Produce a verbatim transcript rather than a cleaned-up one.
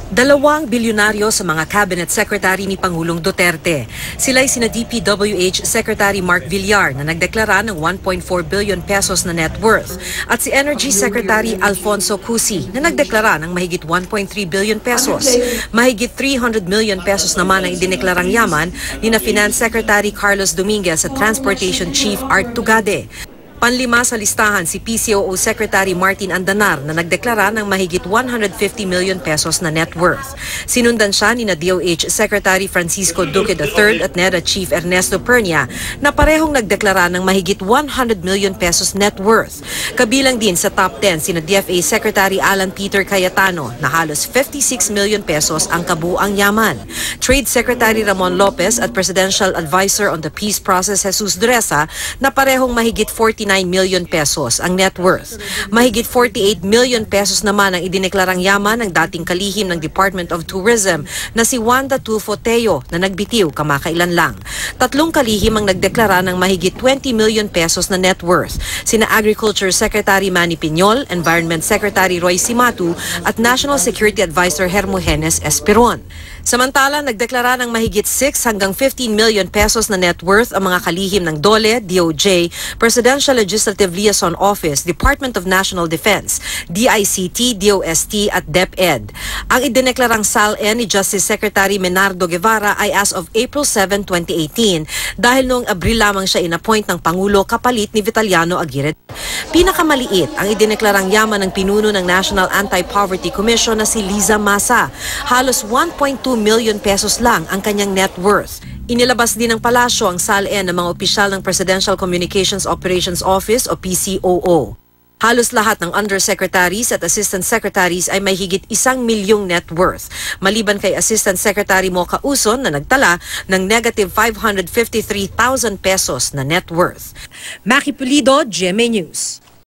Dalawang bilyonaryo sa mga cabinet secretary ni Pangulong Duterte. Sila'y sina D P W H Secretary Mark Villar na nagdeklara ng one point four billion pesos na net worth at si Energy Secretary Alfonso Cusi na nagdeklara ng mahigit one point three billion pesos. Mahigit three hundred million pesos naman ang idineklarang yaman ni na Finance Secretary Carlos Dominguez at Transportation Chief Art Tugade. Panlima sa listahan si P C O O Secretary Martin Andanar na nagdeklara ng mahigit one hundred fifty million pesos na net worth. Sinundan siya ni na D O H Secretary Francisco Duque the third at NEDA Chief Ernesto Pernia na parehong nagdeklara ng mahigit one hundred million pesos net worth. Kabilang din sa top ten si na D F A Secretary Alan Peter Cayetano na halos fifty-six million pesos ang kabuang yaman. Trade Secretary Ramon Lopez at Presidential Advisor on the Peace Process Jesus Dureza na parehong mahigit forty-nine million pesos ang net worth. Mahigit forty-eight million pesos naman ang idineklarang yaman ng dating kalihim ng Department of Tourism na si Wanda Tulfo Teo na nagbitiw kamakailan lang. Tatlong kalihim ang nagdeklara ng mahigit twenty million pesos na net worth. Sina Agriculture Secretary Manny Piñol, Environment Secretary Roy Cimatu at National Security Advisor Hermogenes Esperon. Samantala, nagdeklara ng mahigit six hanggang fifteen million pesos na net worth ang mga kalihim ng DOLE, D O J, Presidential Legislative Liaison Office, Department of National Defense, D I C T, D O S T at DepEd. Ang idineklarang S A L N ni Justice Secretary Menardo Guevara ay as of April seventh, twenty eighteen dahil noong Abril lamang siya inappoint ng Pangulo kapalit ni Vitaliano Aguirre. Pinakamaliit ang idineklarang yaman ng pinuno ng National Anti-Poverty Commission na si Liza Masa. Halos one point two million pesos lang ang kanyang net worth. Inilabas din ng palasyo ang S A L N ng mga opisyal ng Presidential Communications Operations Office o P C O O. Halos lahat ng undersecretaries at assistant secretaries ay may higit isang milyong net worth, maliban kay Assistant Secretary Mocha Uson na nagtala ng negative five hundred fifty-three thousand pesos na net worth. Maki Pulido, G M A News.